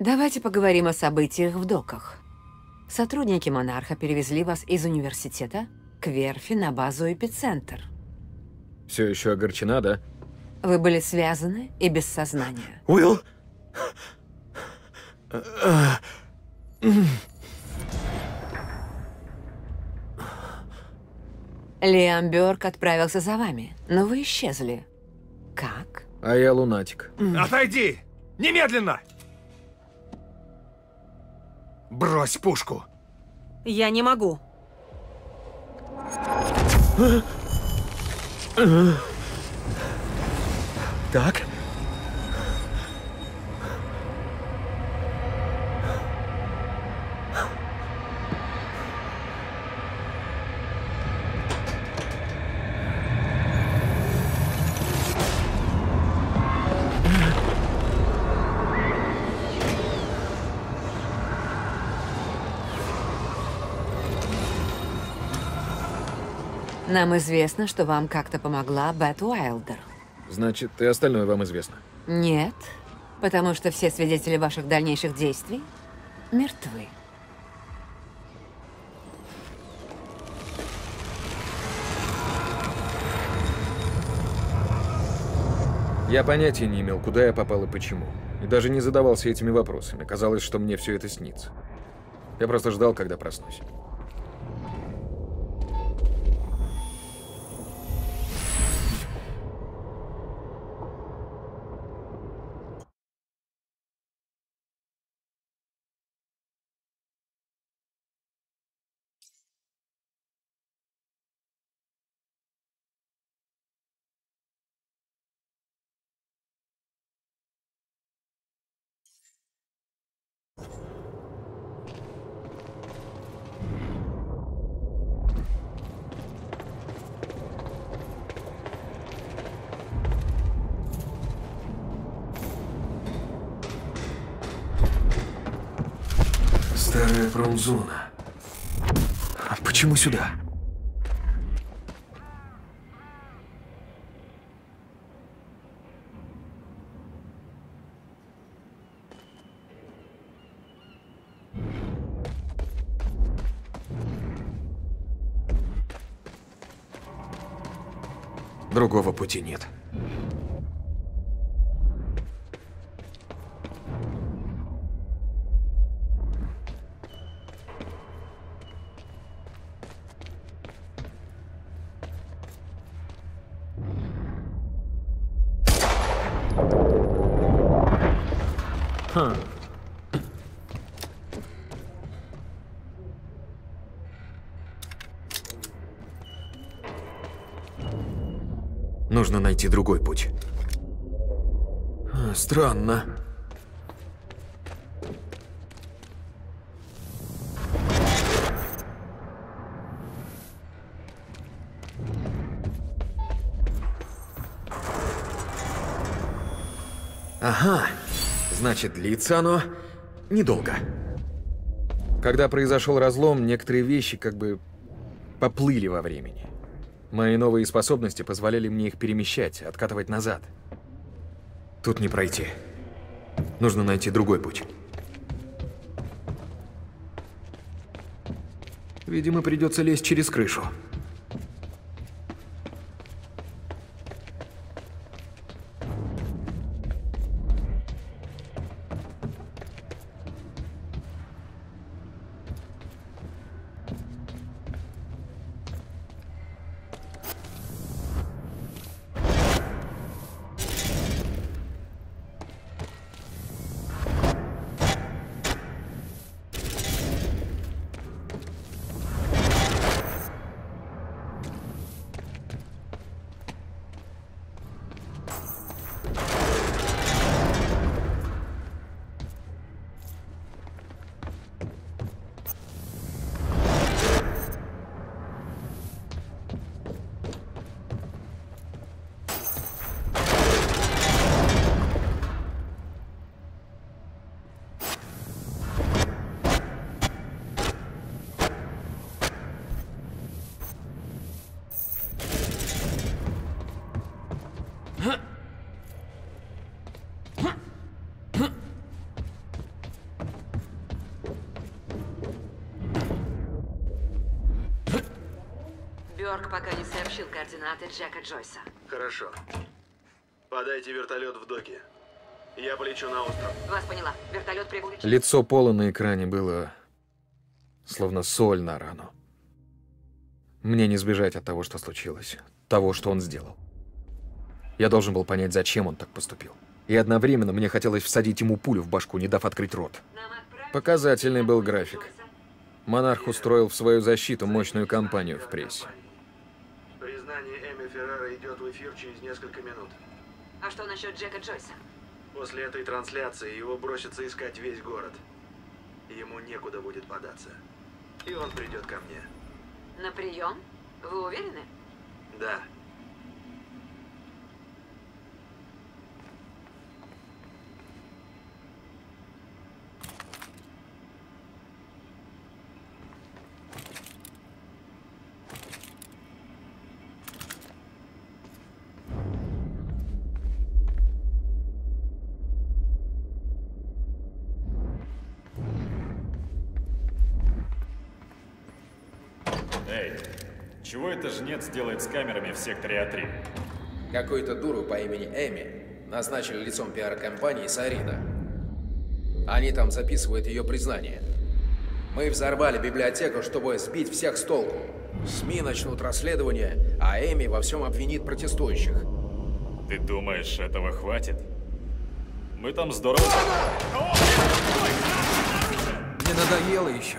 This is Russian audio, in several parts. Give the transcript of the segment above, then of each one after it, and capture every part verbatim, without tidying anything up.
Давайте поговорим о событиях в доках. Сотрудники Монарха перевезли вас из университета к верфи на базу Эпицентр. Все еще огорчена, да? Вы были связаны и без сознания. Уилл! Лиам Бёрк отправился за вами, но вы исчезли. Как? А я лунатик. Отойди! Немедленно! Брось пушку! Я не могу. Так? Нам известно, что вам как-то помогла Бет Уайлдер. Значит, и остальное вам известно. Нет, потому что все свидетели ваших дальнейших действий мертвы. Я понятия не имел, куда я попал и почему. И даже не задавался этими вопросами. Казалось, что мне все это снится. Я просто ждал, когда проснусь. Старая промзона. А почему сюда? Другого пути нет. Хм. Нужно найти другой путь. А, странно. Ага. Значит, длится оно недолго. Когда произошел разлом, некоторые вещи как бы поплыли во времени. Мои новые способности позволяли мне их перемещать, откатывать назад. Тут не пройти. Нужно найти другой путь. Видимо, придется лезть через крышу. Рорк пока не сообщил координаты Джека Джойса. Хорошо. Подайте вертолет в доки. Я полечу на остров. Вас поняла. Вертолет прибудет. Лицо Пола на экране было словно соль на рану. Мне не сбежать от того, что случилось, того, что он сделал. Я должен был понять, зачем он так поступил. И одновременно мне хотелось всадить ему пулю в башку, не дав открыть рот. Показательный был график. Монарх устроил в свою защиту мощную кампанию в прессе. Признание Эми Феррера идет в эфир через несколько минут. А что насчет Джека Джойса? После этой трансляции его бросится искать весь город. Ему некуда будет податься. И он придет ко мне. На прием? Вы уверены? Да. Эй, чего это жнец делает с камерами в секторе А три? Какую-то дуру по имени Эми назначили лицом пиар-компании Сарида. Они там записывают ее признание. Мы взорвали библиотеку, чтобы сбить всех с толку. СМИ начнут расследование, а Эми во всем обвинит протестующих. Ты думаешь, этого хватит? Мы там здорово... Не надоело еще.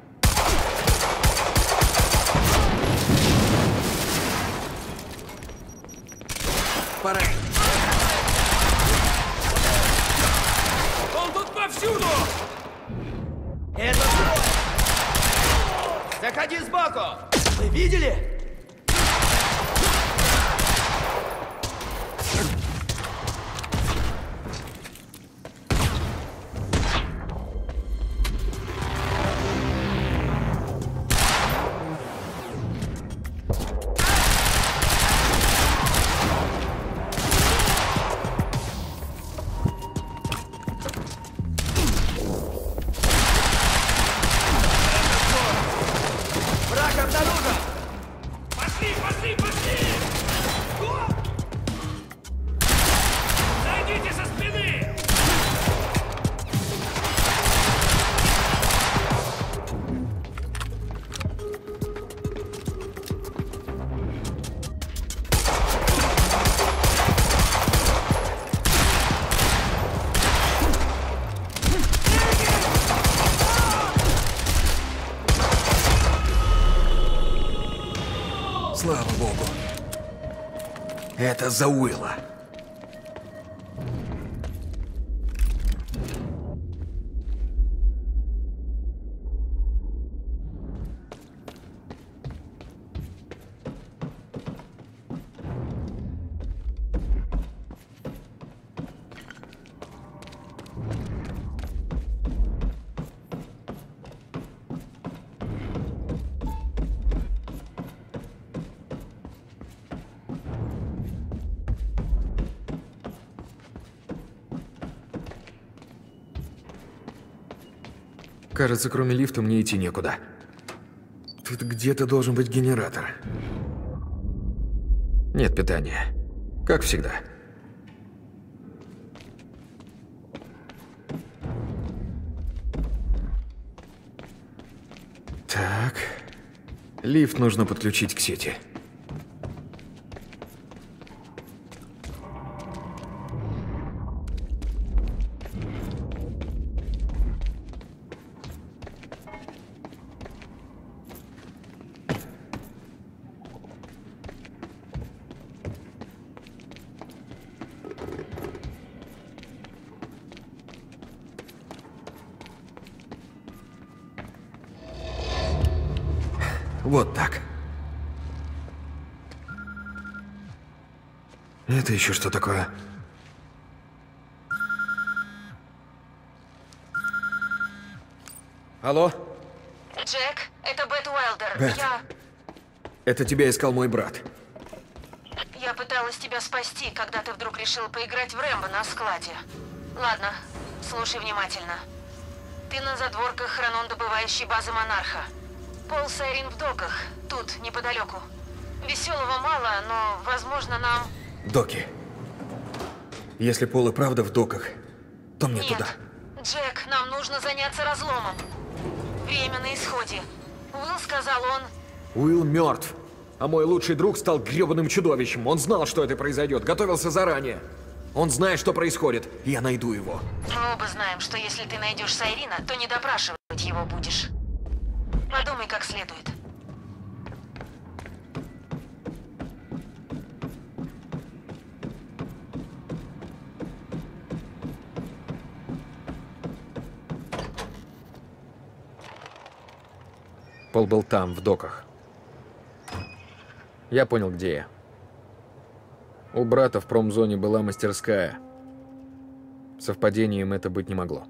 Пора. Он тут повсюду! Это твой! Заходи сбоку! Вы видели? Слава богу. Это за Уилла. Кажется, кроме лифта мне идти некуда. Тут где-то должен быть генератор. Нет питания. Как всегда. Так. Лифт нужно подключить к сети. Вот так. Это еще что такое? Алло? Джек, это Бет Уайлдер. Бет. Я... Это тебя искал мой брат. Я пыталась тебя спасти, когда ты вдруг решил поиграть в Рэмбо на складе. Ладно, слушай внимательно. Ты на задворках хронон-добывающей базы Монарха. Пол Сайрин в доках, тут, неподалеку. Веселого мало, но, возможно, нам... Доки. Если Пол и правда в доках, то мне Нет. туда. Джек, нам нужно заняться разломом. Время на исходе. Уилл сказал, он... Уилл мертв. А мой лучший друг стал гребаным чудовищем. Он знал, что это произойдет, готовился заранее. Он знает, что происходит, и я найду его. Мы оба знаем, что если ты найдешь Сайрина, то не допрашивать его будешь. Подумай как следует. Пол был там, в доках. Я понял, где я. У брата в промзоне была мастерская. Совпадением это быть не могло.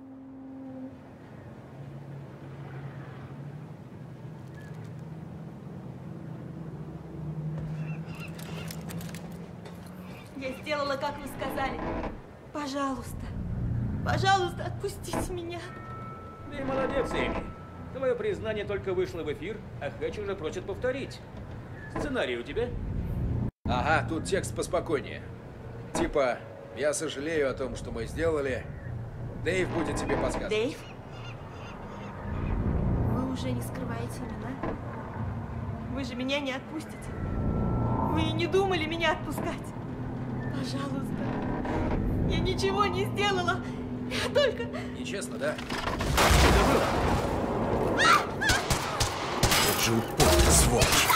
Я сделала, как вы сказали. Пожалуйста, пожалуйста, отпустите меня. Ты молодец, Эми. Твое признание только вышло в эфир, а Хэтч уже просит повторить. Сценарий у тебя? Ага, тут текст поспокойнее. Типа, я сожалею о том, что мы сделали. Дэйв будет тебе подсказывать. Дэйв? Вы уже не скрываете имена? Вы же меня не отпустите. Вы и не думали меня отпускать. Пожалуйста. Я ничего не сделала. Я только... Нечестно, да? Вот же упорный сволочь.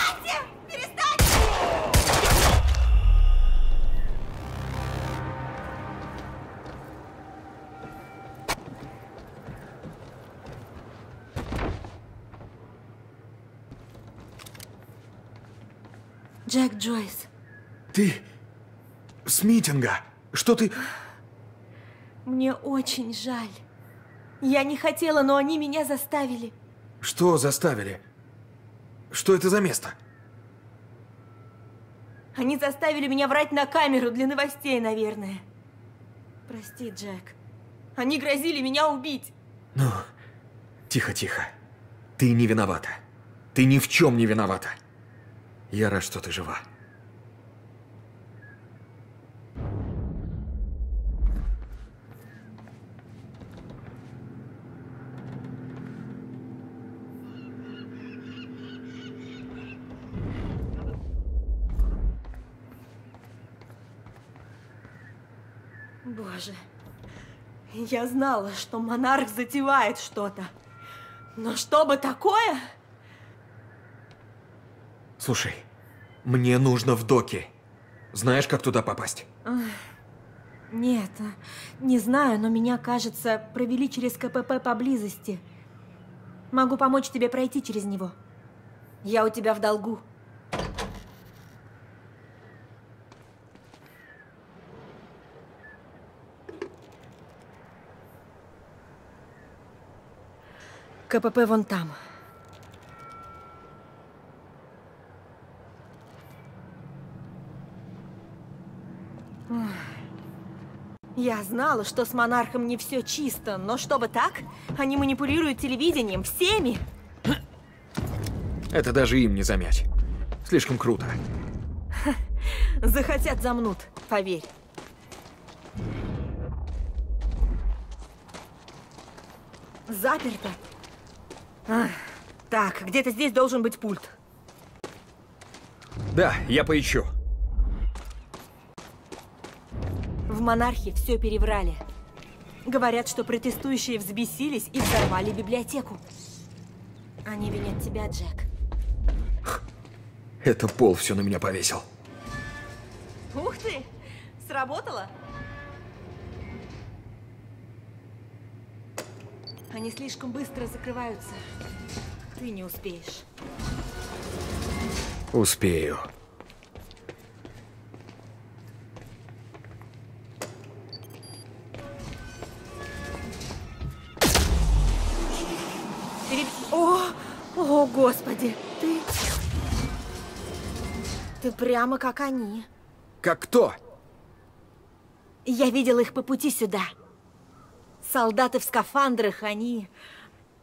Джек Джойс. Ты с митинга? Что ты... Мне очень жаль. Я не хотела, но они меня заставили. Что заставили? Что это за место? Они заставили меня врать на камеру для новостей, наверное. Прости, Джек. Они грозили меня убить. Ну, тихо-тихо. Ты не виновата. Ты ни в чем не виновата. Я рад, что ты жива. Боже, я знала, что монарх затевает что-то. Но что бы такое? Слушай, мне нужно в доки. Знаешь, как туда попасть? Нет, не знаю, но меня, кажется, провели через КПП поблизости. Могу помочь тебе пройти через него. Я у тебя в долгу. КПП вон там. Я знала, что с монархом не все чисто, но чтобы так, они манипулируют телевидением всеми. Это даже им не замять. Слишком круто. Захотят замнут, поверь. Заперто. Ах, так, где-то здесь должен быть пульт. Да, я поищу. В монархе все переврали. Говорят, что протестующие взбесились и взорвали библиотеку. Они винят тебя, Джек. Это Пол все на меня повесил. Ух ты! Сработало? Они слишком быстро закрываются. Ты не успеешь. Успею. Переб... О, о, господи, ты... Ты прямо как они. Как кто? Я видела их по пути сюда. Солдаты в скафандрах, они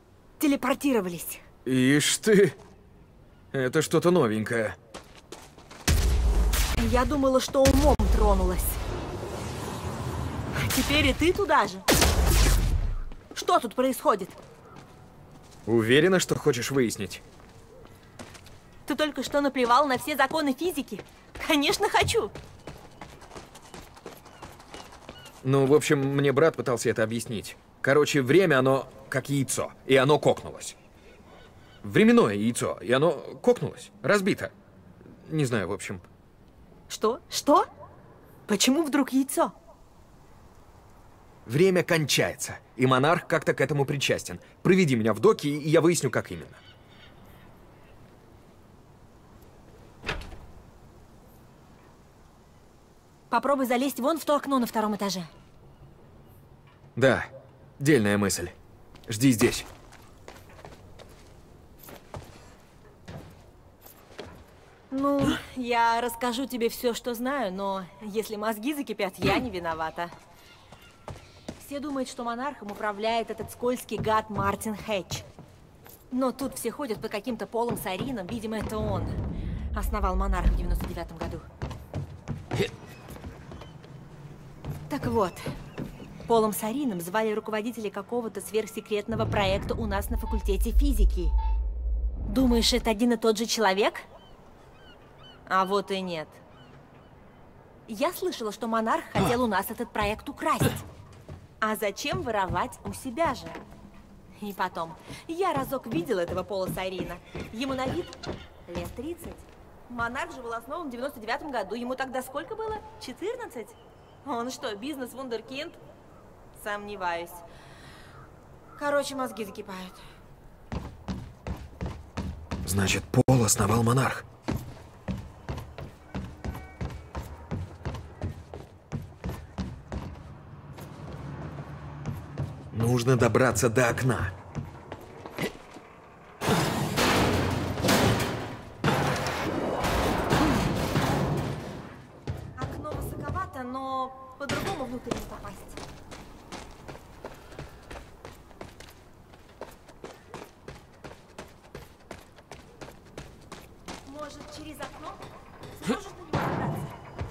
телепортировались. Ишь ты. Это что-то новенькое. Я думала, что умом тронулась. Теперь и ты туда же. Что тут происходит? Уверена, что хочешь выяснить? Ты только что наплевал на все законы физики. Конечно, хочу. Ну, в общем, мне брат пытался это объяснить. Короче, время, оно как яйцо, и оно кокнулось. Временное яйцо, и оно кокнулось, разбито. Не знаю, в общем. Что? Что? Почему вдруг яйцо? Время кончается, и монарх как-то к этому причастен. Проведи меня в доки, и я выясню, как именно. Попробуй залезть вон в то окно на втором этаже. Да, дельная мысль. Жди здесь. Ну, я расскажу тебе все, что знаю, но если мозги закипят, я не виновата. Все думают, что монархом управляет этот скользкий гад Мартин Хэтч. Но тут все ходят по каким-то Полом Сарином, видимо, это он основал монарх в девяносто девятом году. Так вот, Полом Сарином звали руководителя какого-то сверхсекретного проекта у нас на факультете физики. Думаешь, это один и тот же человек? А вот и нет. Я слышала, что монарх хотел у нас этот проект украсть. А зачем воровать у себя же? И потом, я разок видела этого Пола Сайрина. Ему на вид лет тридцать. Монарх же был основан в девяносто девятом году. Ему тогда сколько было? четырнадцать? Он что, бизнес-вундеркинд? Сомневаюсь. Короче, мозги закипают. Значит, Пол основал монарх. Нужно добраться до окна. Окно высоковато, но по-другому внутрь не попасть. Может, через окно? Сможешь на него забраться?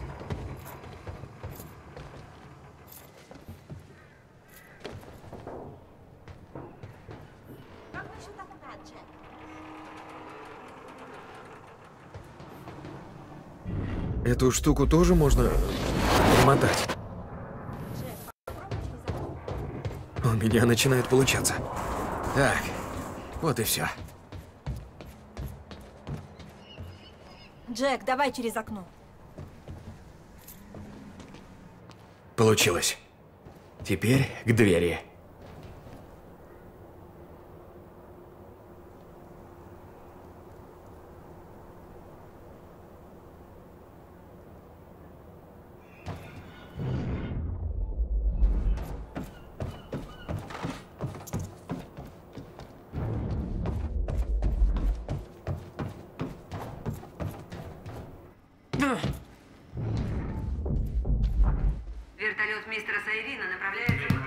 Как насчет окна, Джек? Эту штуку тоже можно примотать. У меня начинает получаться. Так, вот и все. Джек, давай через окно. Получилось. Теперь к двери. Вертолет мистера Сайрина направляется...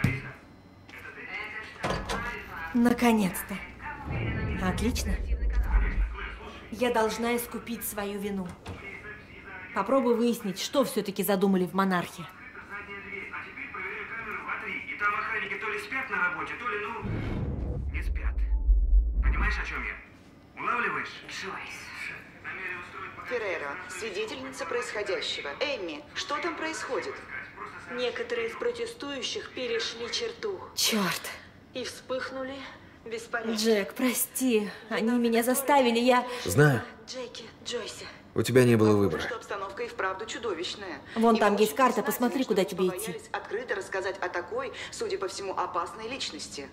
Наконец-то. Отлично. Я должна искупить свою вину. Попробуй выяснить, что все-таки задумали в монархе. А теперь проверяю камеру в А три. И там охранники то ли спят на работе, то ли, ну, не спят. Понимаешь, о чем я? Улавливаешь? Джойс. Феррера, свидетельница происходящего. Эмми, что там происходит? Некоторые из протестующих перешли черту. Черт. И вспыхнули беспорядки. Джек, прости. Они меня заставили, я... Знаю. Джеки, Джойси. У тебя не было выбора. Что обстановка и вправду чудовищная. Вон И там вы есть очень карта, признательны, посмотри, что куда не тебе идти. побоялись открыто рассказать о такой, судя по всему, опасной личности.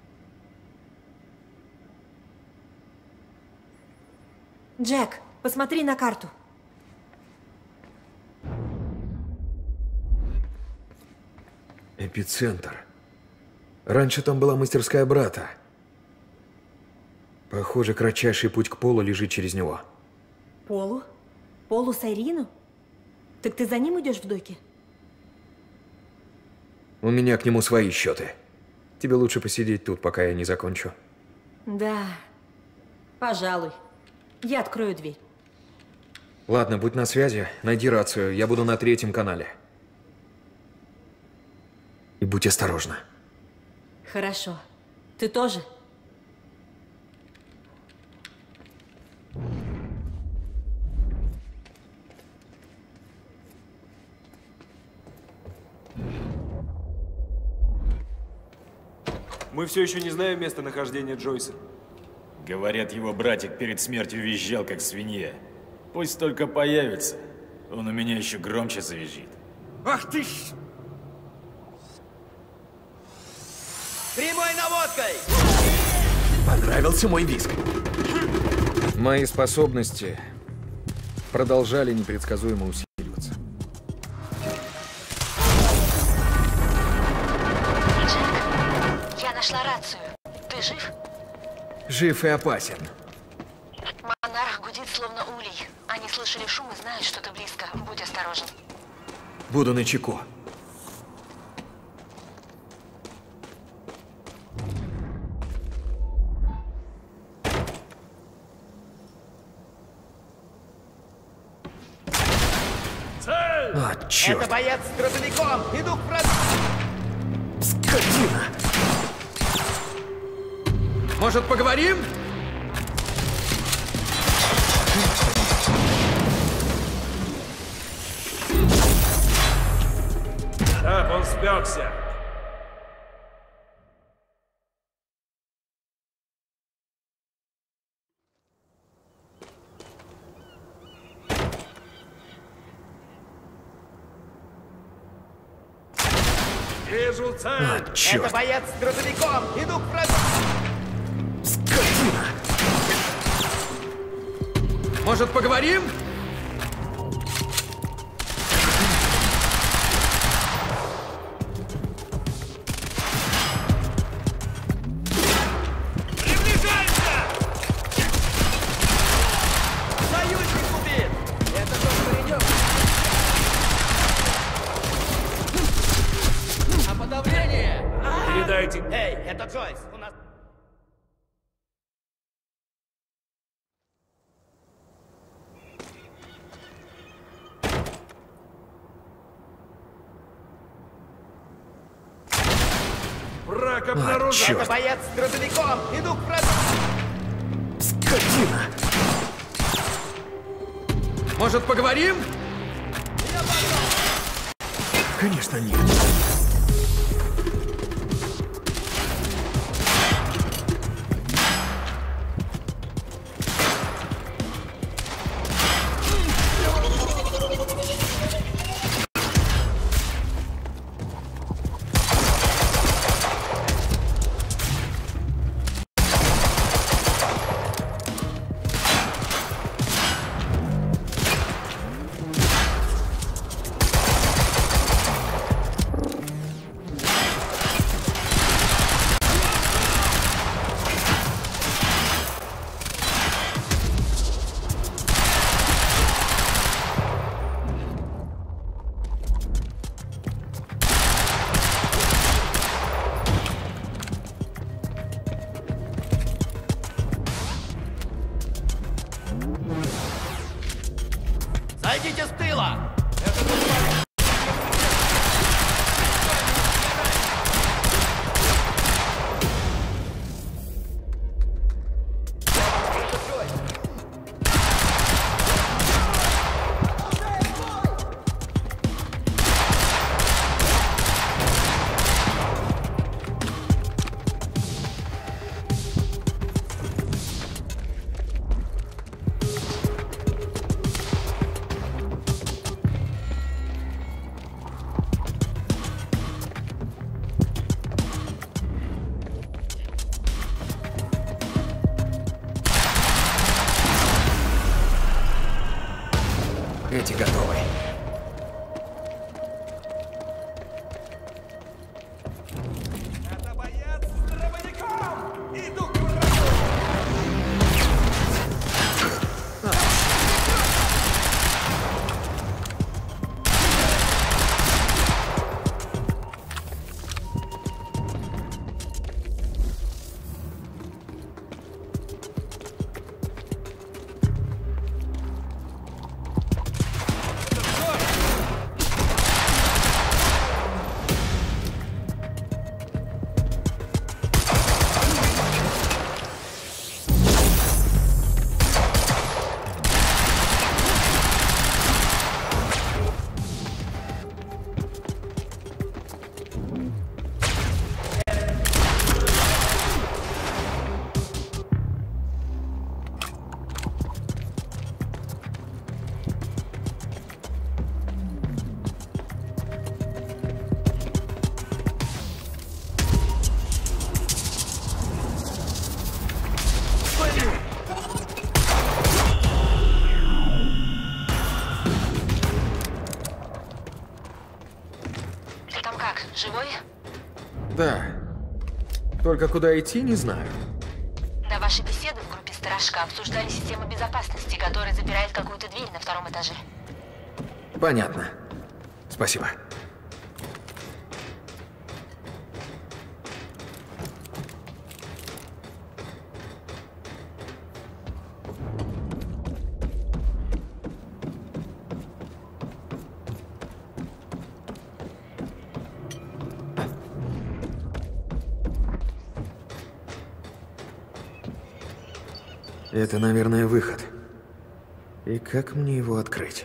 Джек, посмотри на карту. Эпицентр. Раньше там была мастерская брата. Похоже, кратчайший путь к Полу лежит через него. Полу? Полу Сайрину? Так ты за ним идешь в доки? У меня к нему свои счеты. Тебе лучше посидеть тут, пока я не закончу. Да, пожалуй. Я открою дверь. Ладно, будь на связи, найди рацию, я буду на третьем канале. И будь осторожна. Хорошо. Ты тоже? Мы все еще не знаем местонахождения Джойса. Говорят, его братик перед смертью визжал, как свинья. Пусть только появится. Он у меня еще громче завизжит. Ах ты ж! Прямой наводкой! Понравился мой визг. Мои способности продолжали непредсказуемо усиливаться. Джек, я нашла рацию. Ты жив? Жив и опасен. Монарх гудит словно улей. Они слышали шум и знают, что ты близко. Будь осторожен. Буду начеку. Цель! А, черт! Это боец с грузовиком! Иду к врагу! Скотина! Может, поговорим? Так, он спекся. Вижу цель. А, черт. Это боец с грузовиком. Иду к врагу. Скотина! Может, поговорим? Передайте. Эй, это Джойс. У нас... Враг обнаружен. А, это боец с грузовиком. Иду к врагу. Скотина! Может, поговорим? Конечно, нет. Живой? Да. Только куда идти, не знаю. До вашей беседы в группе «Сторожка» обсуждали систему безопасности, которая запирает какую-то дверь на втором этаже. Понятно. Спасибо. Это, наверное, выход. И как мне его открыть?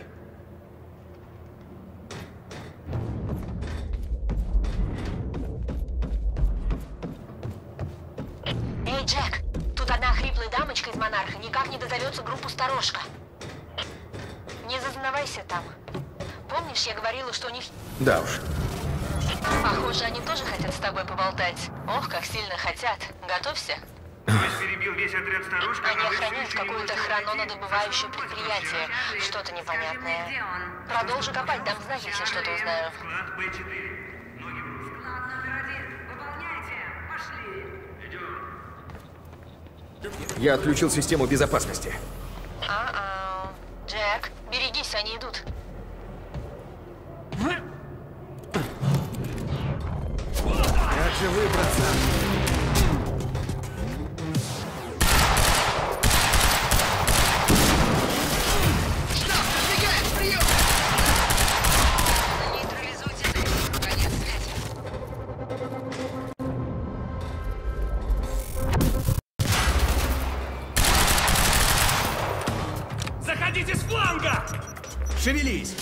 Эй, Джек, тут одна хриплая дамочка из Монарха никак не дозовется группу «Сторожка». Не зазнавайся там. Помнишь, я говорила, что у них... Да уж. Похоже, они тоже хотят с тобой поболтать. Ох, как сильно хотят. Готовься. Перебил весь отряд «Сторожка». Они охраняют какое-то хрононодобывающее предприятие. Что-то непонятное. Продолжу копать, дам знать, если что-то узнаю. Склад Б четыре. Ноги в руки. Склад номер один. Выполняйте. Пошли. Я отключил систему безопасности. А-а. Джек, берегись, они идут. Как же выбраться? Заходите с фланга! Шевелись!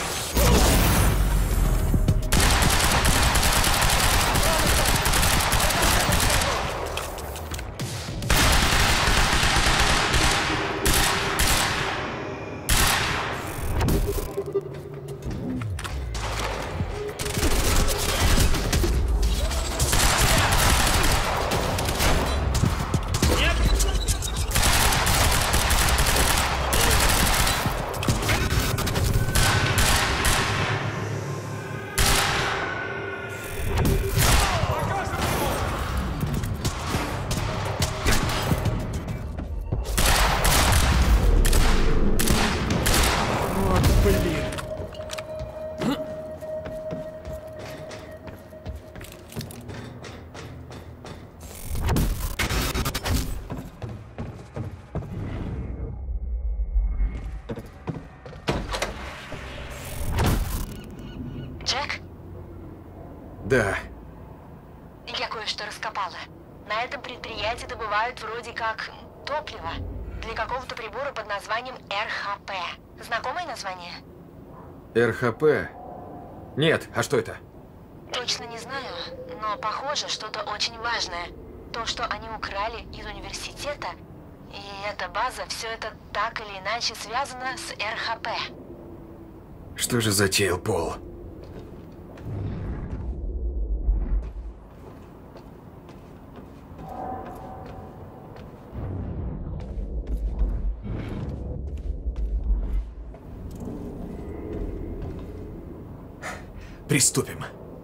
Джек? Да. Я кое-что раскопала. На этом предприятии добывают вроде как топливо для какого-то прибора под названием эр ха пэ. Знакомое название? эр ха пэ? Нет, а что это? Точно не знаю, но похоже, что-то очень важное. То, что они украли из университета, и эта база, все это так или иначе связано с эр ха пэ. Что же затеял Пол? Приступим.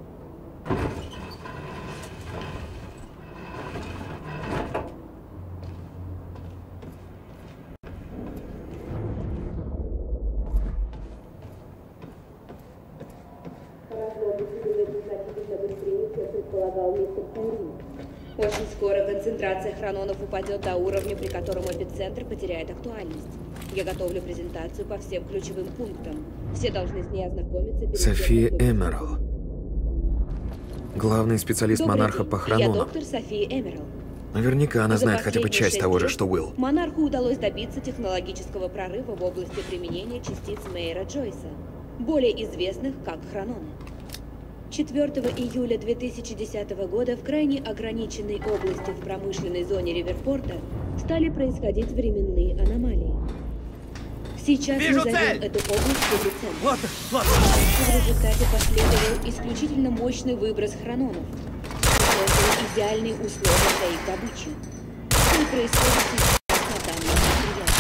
Очень скоро концентрация хрононов упадет до уровня, при котором эпицентр потеряет актуальность. Я готовлю презентацию по всем ключевым пунктам. Все должны с ней ознакомиться. Перед София тем, как... Эмерал. Главный специалист Добрый Монарха день. по хрононам. Я доктор София Эмерал. Наверняка она За знает хотя бы последние часть того же, шесть что Уилл. лет Монарху удалось добиться технологического прорыва в области применения частиц Мейера Джойса, более известных как хрононы. четвёртого июля две тысячи десятого года в крайне ограниченной области в промышленной зоне Риверпорта стали происходить временные аномалии. Сейчас Вижу мы зовем цель! эту область эпицентром. Вот, вот. В результате последовал исключительно мощный выброс хрононов. Создали идеальные условия для их добычи. Что и происходит сейчас на данном предприятии.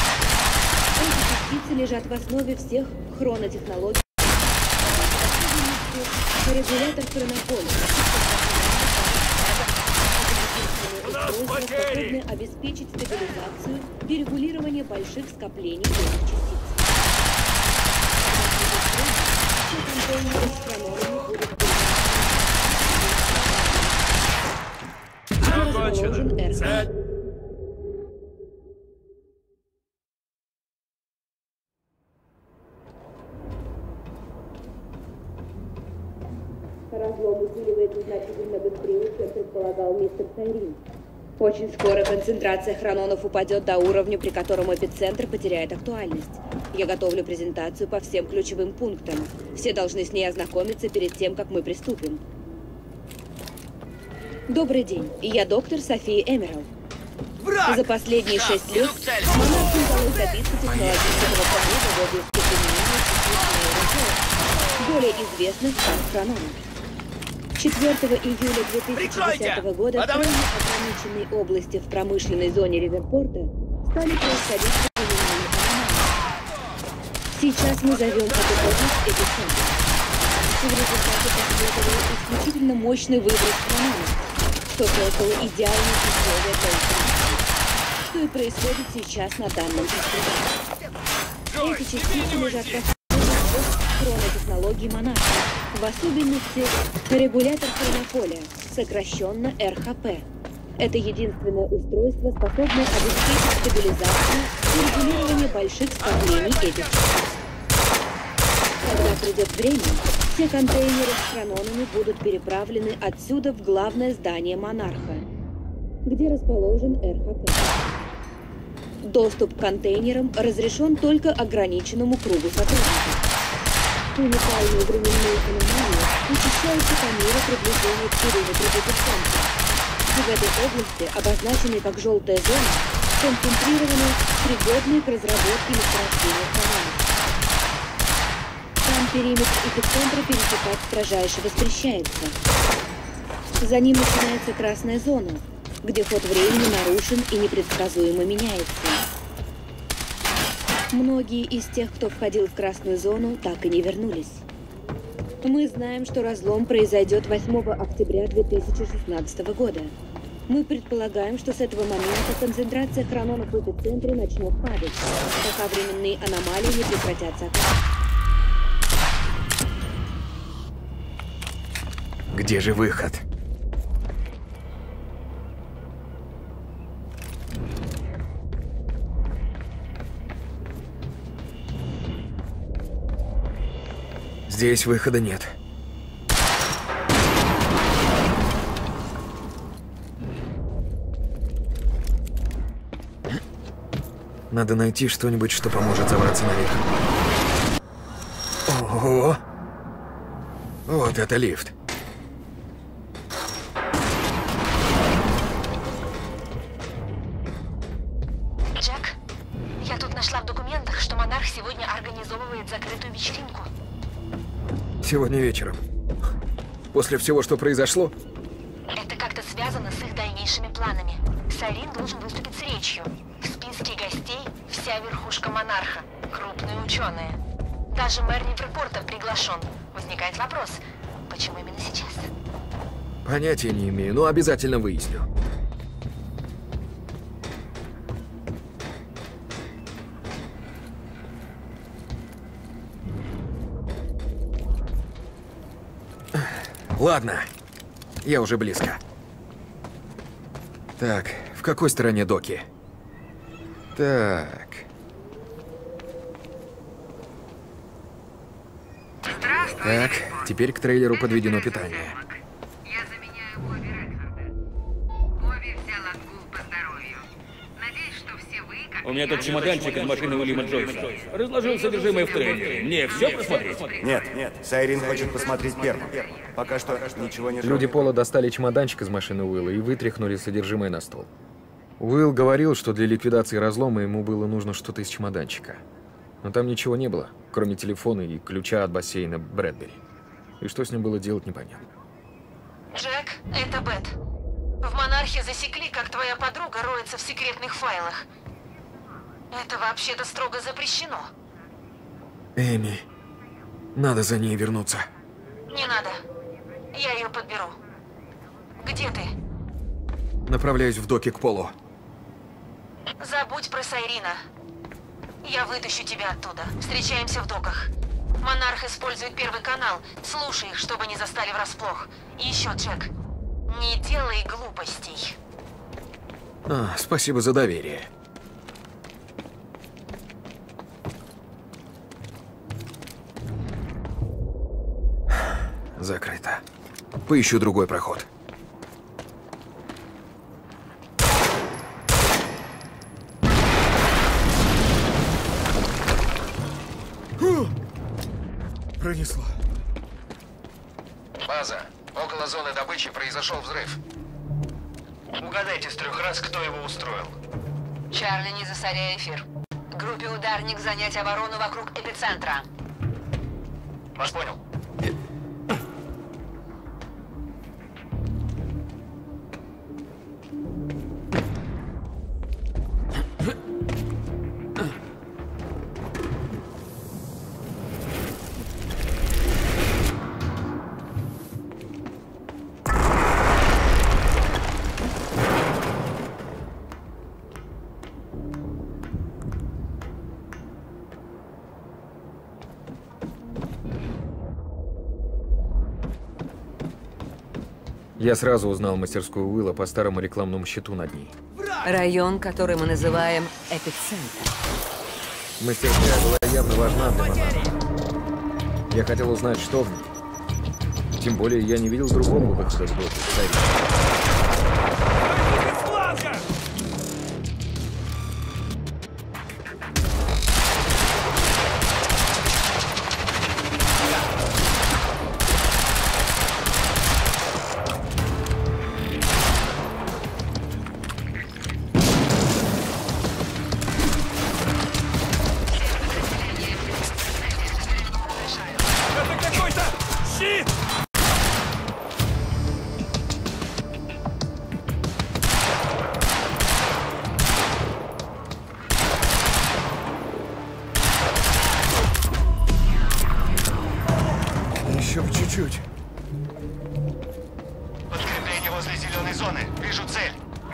Эти частицы лежат в основе всех хронотехнологий. Регулятор хронополя. Устройство, способное обеспечить стабилизацию и регулирование больших скоплений белых частиц. Все контейнеры с хрононами будут расположен эр ха пэ. Разлом усиливается значительно быстрее, чем предполагал мистер Сайрин. Очень скоро концентрация хрононов упадет до уровня, при котором эпицентр потеряет актуальность. Я готовлю презентацию по всем ключевым пунктам. Все должны с ней ознакомиться перед тем, как мы приступим. Добрый день. Я доктор София Эмералд. За последние да, шесть лет монарху удалось добиться технологического прорыва в области применения частиц более известных как хрононов. четвёртого июля две тысячи десятого года в крайне ограниченной области в промышленной зоне Риверпорта стали происходить применения хрононов. Сейчас мы зовем эту область эпицентром. В результате последовал исключительно мощный выброс хрононов, что создало идеальные условия для их, что и происходит сейчас на данном предприятии. Эти частицы лежат в хронотехнологии монарха, в особенности регулятор хронополя, сокращенно эр ха пэ. Это единственное устройство, способное обеспечить стабилизацию и регулирование больших скоплений этих частиц. Когда придет время, все контейнеры с хрононами будут переправлены отсюда в главное здание монарха, где расположен эр ха пэ. Доступ к контейнерам разрешен только ограниченному кругу сотрудников. Уникальные временные аномалии учащаются по мере приближения к периметру эпицентра. В этой области, обозначенной как желтая зона, концентрированы пригодные к разработке месторождения хрононов. Там периметр эпицентра пересекать строжайше воспрещается. За ним начинается красная зона, где ход времени нарушен и непредсказуемо меняется. Многие из тех, кто входил в красную зону, так и не вернулись. Мы знаем, что разлом произойдет восьмого октября две тысячи шестнадцатого года. Мы предполагаем, что с этого момента концентрация хрононов в эпицентре начнет падать, пока временные аномалии не прекратятся. Где же выход? Здесь выхода нет. Надо найти что-нибудь, что поможет забраться наверх. Ого! Вот это лифт. Джек, я тут нашла в документах, что монарх сегодня организовывает закрытую вечеринку. Сегодня вечером. После всего, что произошло? Это как-то связано с их дальнейшими планами. Сайрин должен выступить с речью. В списке гостей вся верхушка монарха, крупные ученые. Даже мэр Риверпорта приглашен. Возникает вопрос, почему именно сейчас? Понятия не имею, но обязательно выясню. Ладно, я уже близко. Так, в какой стороне доки? Так. Так, теперь к трейлеру подведено питание. Я заменяю Бобби Редфорда. Бобби взял отгул по здоровью. Надеюсь, что все вы, как У меня тут чемоданчик из машины Уильяма Джойса. Разложил содержимое в трейлере. Мне все посмотреть? Нет, нет. Сайрин хочет посмотреть первым. Пока что ничего не... Люди Пола достали чемоданчик из машины Уилла и вытряхнули содержимое на стол. Уилл говорил, что для ликвидации разлома ему было нужно что-то из чемоданчика. Но там ничего не было, кроме телефона и ключа от бассейна Брэдбери. И что с ним было делать, непонятно. Джек, это Бет. В монархе засекли, как твоя подруга роется в секретных файлах. Это вообще-то строго запрещено. Эми, надо за ней вернуться. Не надо. Я ее подберу. Где ты? Направляюсь в доки к Полу. Забудь про Сайрина. Я вытащу тебя оттуда. Встречаемся в доках. Монарх использует первый канал. Слушай их, чтобы не застали врасплох. И еще, Джек, не делай глупостей. А, спасибо за доверие. Закрыто. Поищу другой проход. Пронесло. База. Около зоны добычи произошел взрыв. Угадайте с трех раз, кто его устроил. Чарли, не засоряй эфир. Группе «Ударник» занять оборону вокруг эпицентра. Вас понял. Я сразу узнал мастерскую Уилла по старому рекламному щиту над ней. Район, который мы называем эпицентр. Мастерская была явно важна для Монарха. Я хотел узнать, что в ней. Тем более, я не видел другого выхода в доки. Еще в чуть-чуть. Подкрепление возле зеленой зоны. Вижу цель.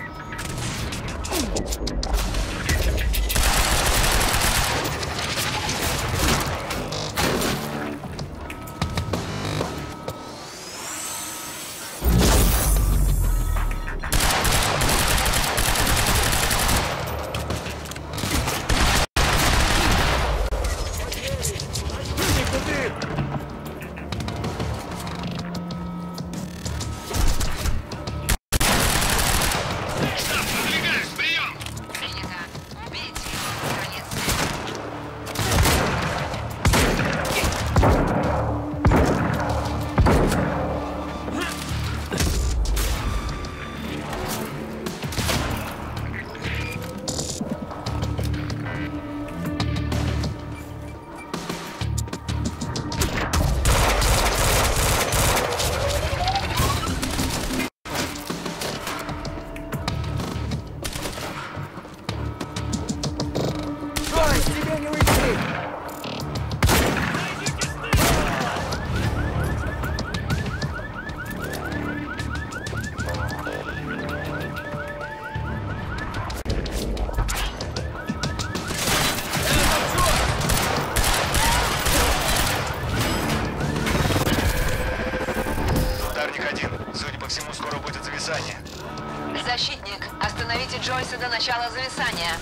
Защитник, остановите Джойса до начала зависания.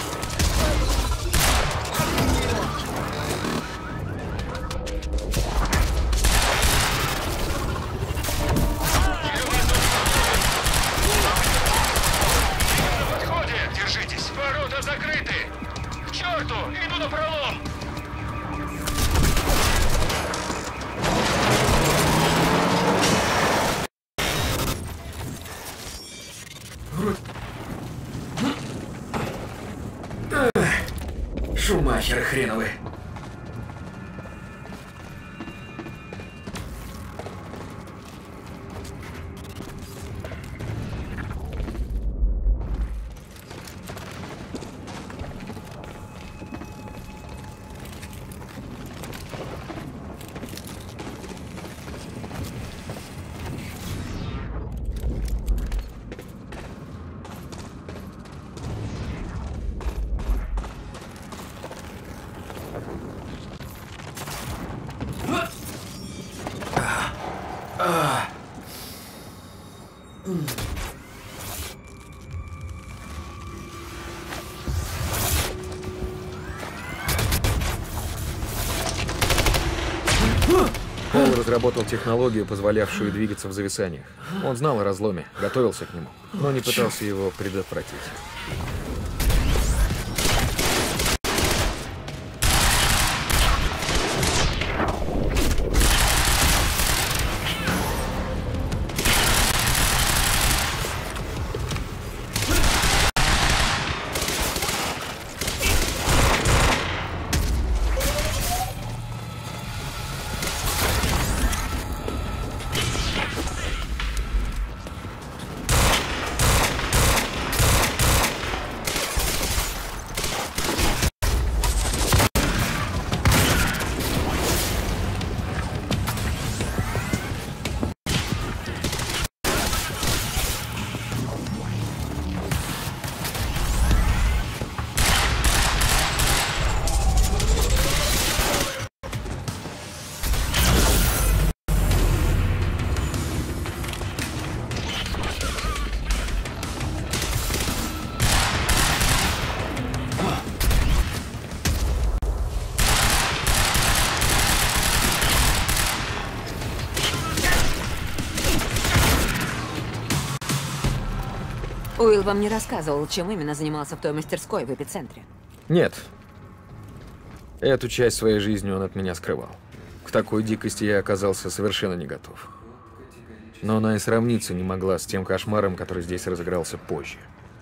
На подходе! Держитесь! Ворота закрыты! К черту! Иду на пролом! Шумахеры хреновы. Пол разработал технологию, позволявшую двигаться в зависаниях. Он знал о разломе, готовился к нему, но не пытался его предотвратить. Уилл вам не рассказывал, чем именно занимался в той мастерской в эпицентре? Нет. Эту часть своей жизни он от меня скрывал. К такой дикости я оказался совершенно не готов. Но она и сравниться не могла с тем кошмаром, который здесь разыгрался позже.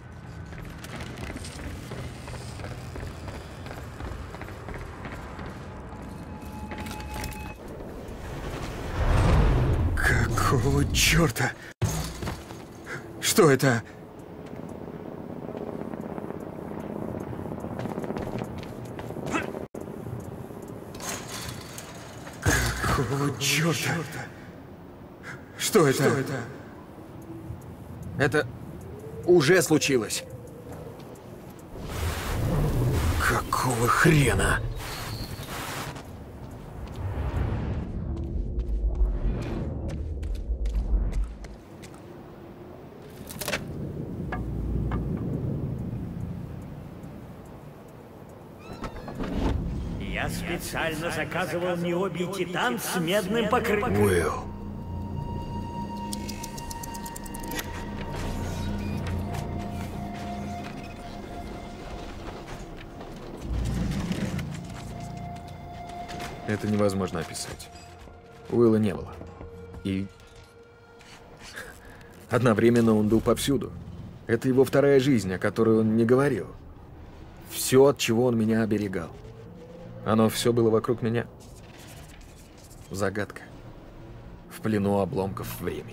Какого черта? Что это? Какого черта? Что это? Что это? Это уже случилось. Какого хрена? Я специально заказывал необий титан с медным покрытием. Уилл. Это невозможно описать. Уилла не было. И одновременно он был повсюду. Это его вторая жизнь, о которой он не говорил. Все, от чего он меня оберегал. Оно все было вокруг меня. Загадка. В плену обломков времени.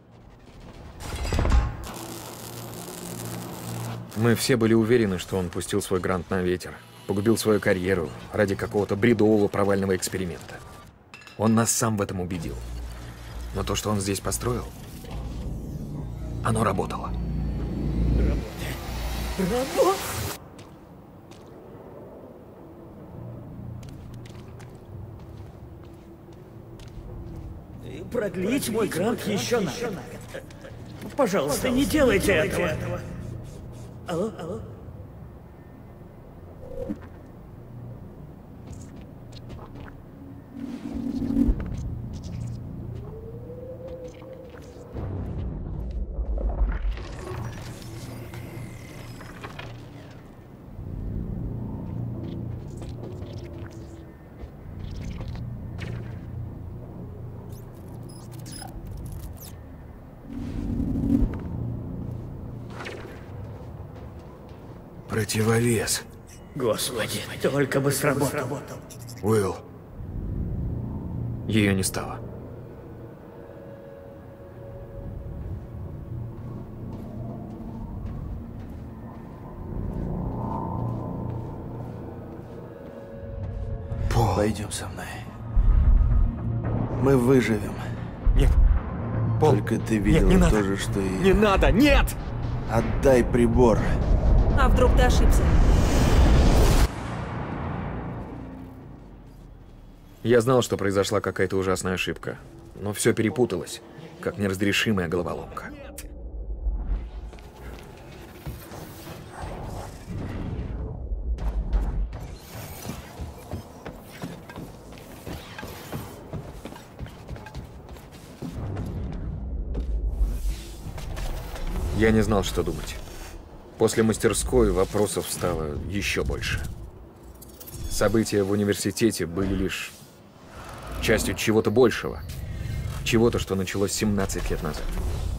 Мы все были уверены, что он пустил свой грант на ветер, погубил свою карьеру ради какого-то бредового провального эксперимента. Он нас сам в этом убедил. Но то, что он здесь построил, оно работало. Работает. Работает. Продлить мой грант еще на год. Пожалуйста, не делайте этого. Алло, алло. Противовес. Господи, только бы сработал. Уилл. Ее не стало. Пол. Пойдем со мной. Мы выживем. Нет. Пол. Только ты видел нет, не то надо. же, что и... Не надо, нет! Отдай прибор. А вдруг ты ошибся? Я знал, что произошла какая-то ужасная ошибка, но все перепуталось, как неразрешимая головоломка. Я не знал, что думать. После мастерской вопросов стало еще больше. События в университете были лишь частью чего-то большего. Чего-то, что началось семнадцать лет назад.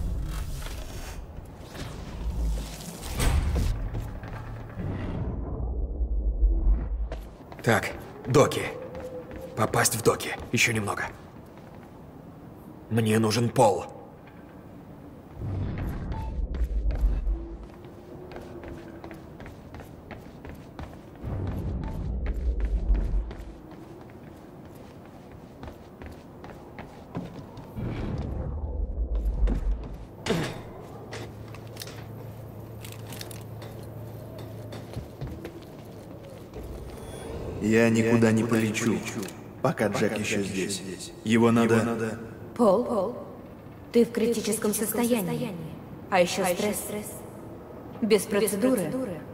Так, доки. Попасть в доки. Еще немного. Мне нужен Пол. Я никуда не полечу, пока Джек еще здесь. Его надо... Пол, Пол, ты в критическом состоянии. А еще стресс. Без процедуры.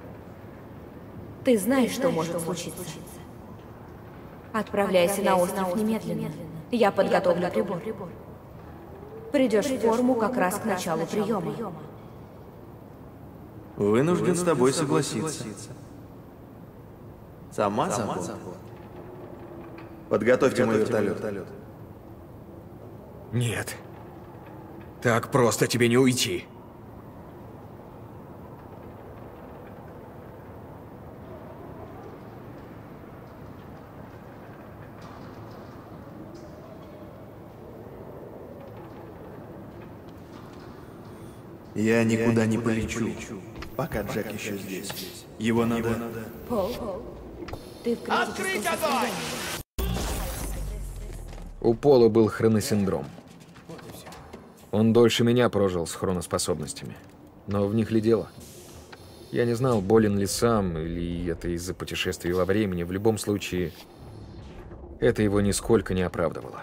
Ты знаешь, что может случиться. Отправляйся на остров немедленно. Я подготовлю прибор. Придешь в форму как раз к началу приема. Вынужден с тобой согласиться. Сама забыла. Подготовьте мой вертолет. Нет. Так просто тебе не уйти. Я никуда не полечу, пока Джек еще здесь. Его надо... Пол, ты в критическом состоянии. У Пола был хроносиндром. Он дольше меня прожил с хроноспособностями. Но в них ли дело? Я не знал, болен ли сам, или это из-за путешествий во времени. В любом случае, это его нисколько не оправдывало.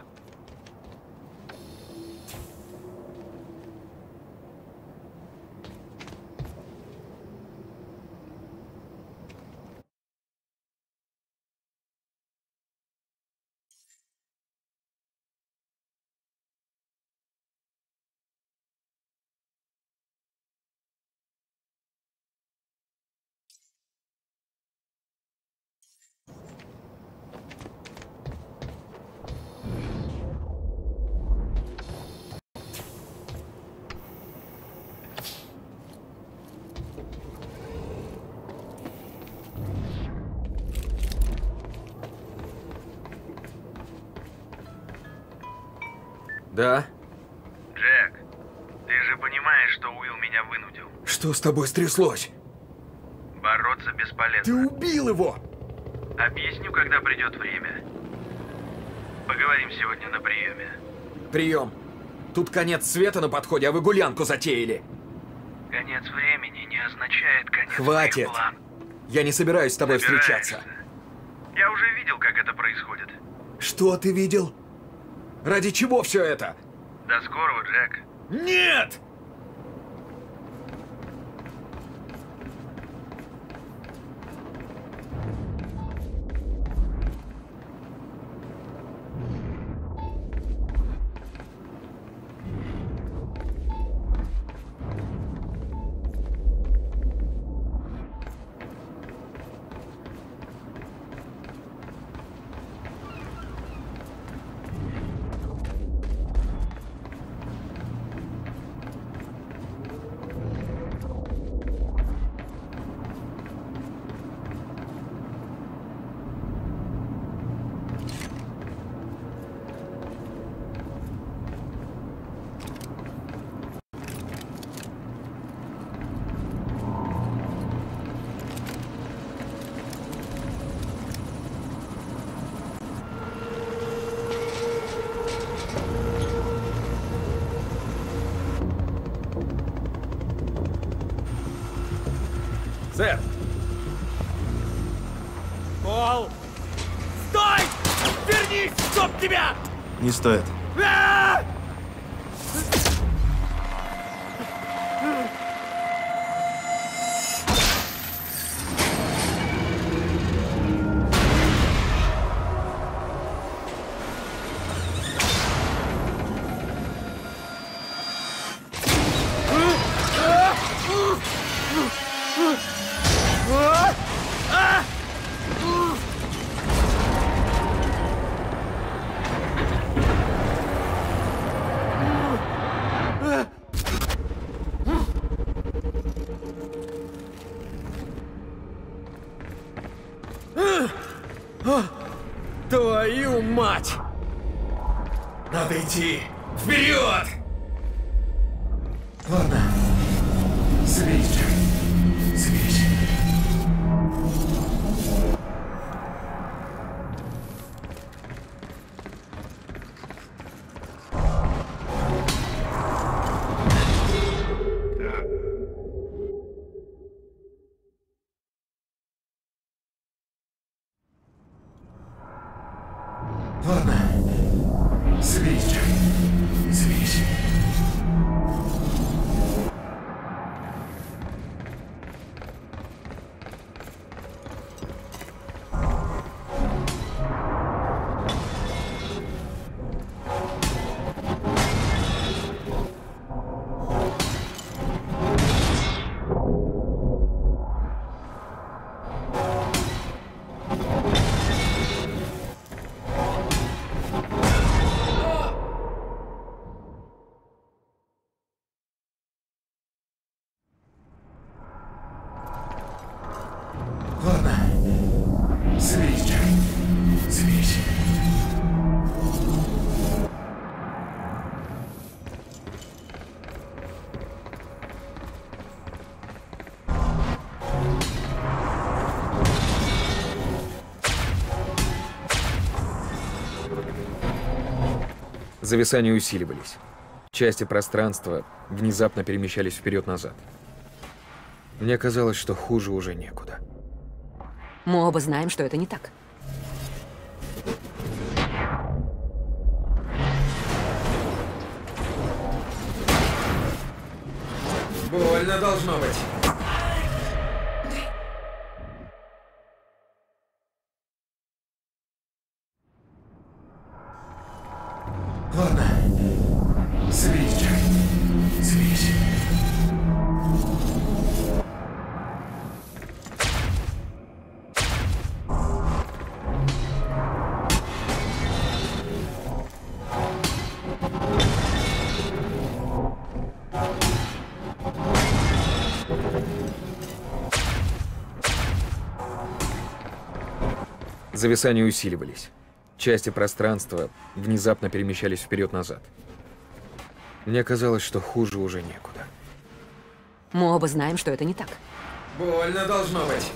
Да? Джек, ты же понимаешь, что Уилл меня вынудил. Что с тобой стряслось? Бороться бесполезно. Ты убил его! Объясню, когда придет время. Поговорим сегодня на приеме. Прием. Тут конец света на подходе, а вы гулянку затеяли. Конец времени не означает конец Хватит. план. Я не собираюсь с тобой встречаться. Я уже видел, как это происходит. Что ты видел? Ради чего все это? До скорого, Джек. Нет! Сэр! Пол! Стой! Вернись, чтоб тебя! Не стоит. А! А! Надо идти! Вперед! Ладно. Соберись, Джек. Соберись. Ладно. Соберись, Джек. Соберись. Ладно. Соберись, Джек. Соберись. Зависания усиливались. Части пространства внезапно перемещались вперед-назад. Мне казалось, что хуже уже некуда. Мы оба знаем, что это не так. Больно должно быть. Ладно. Соберись, Джек. Соберись. Зависания усиливались. Части пространства внезапно перемещались вперед-назад. Мне казалось, что хуже уже некуда. Мы оба знаем, что это не так. Больно должно быть.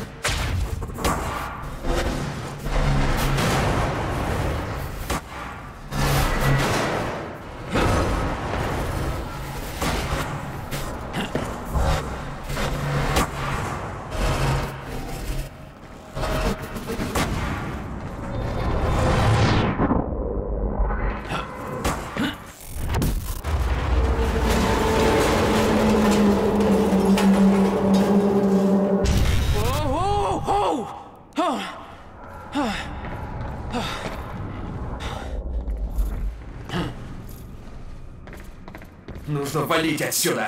Нужно валить отсюда!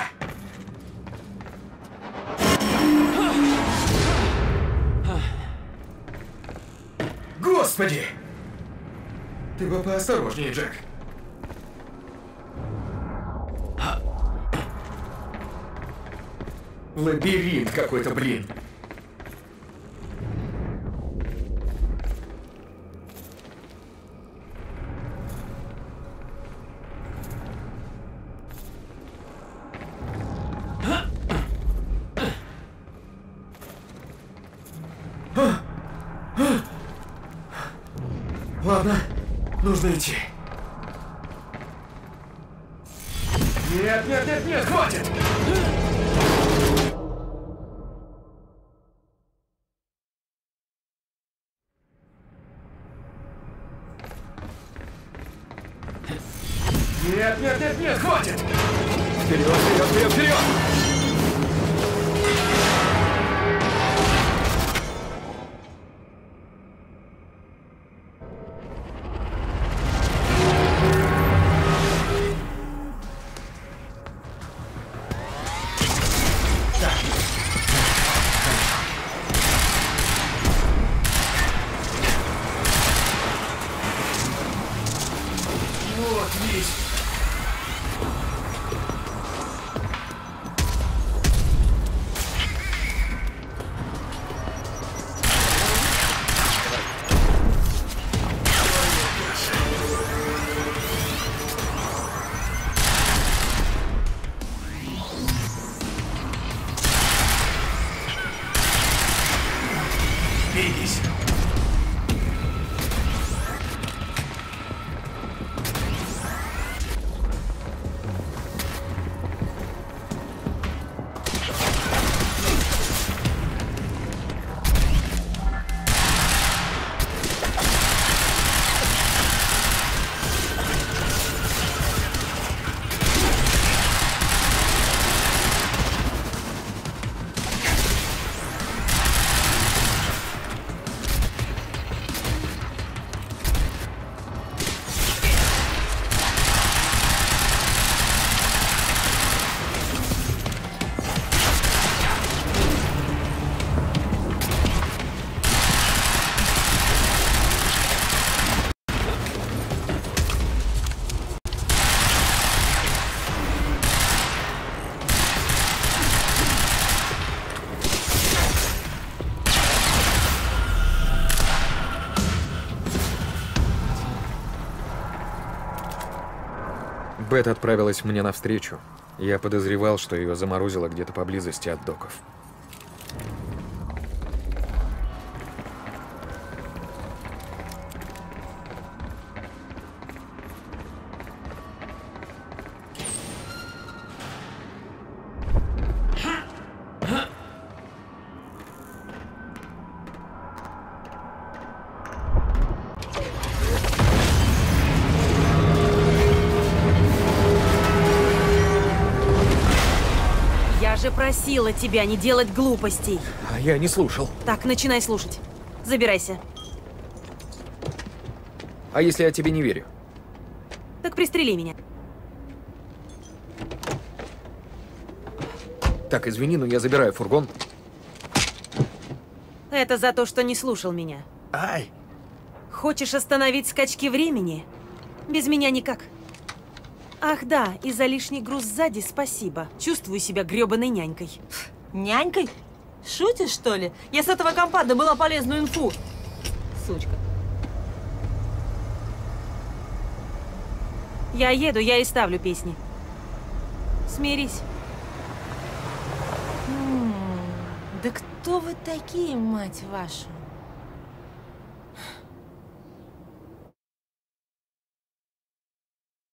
Господи! Ты бы поосторожнее, Джек. Лабиринт какой-то, блин. Ладно, нужно идти. Нет, нет, нет, нет, хватит! Нет, нет, нет, нет, хватит! Вперед, вперед, вперед, вперед! Вот есть. Бет отправилась мне навстречу. Я подозревал, что ее заморозило где-то поблизости от доков. Я же просила тебя не делать глупостей. А я не слушал. Так, начинай слушать. Забирайся. А если я тебе не верю? Так пристрели меня. Так, извини, но я забираю фургон. Это за то, что не слушал меня. Ай! Хочешь остановить скачки времени? Без меня никак. Ах да, и за лишний груз сзади спасибо. Чувствую себя грёбаной нянькой. Нянькой? Шутишь, что ли? Я с этого компа добыла полезную инфу. Сучка. Я еду, я и ставлю песни. Смирись. М-м, да кто вы такие, мать вашу?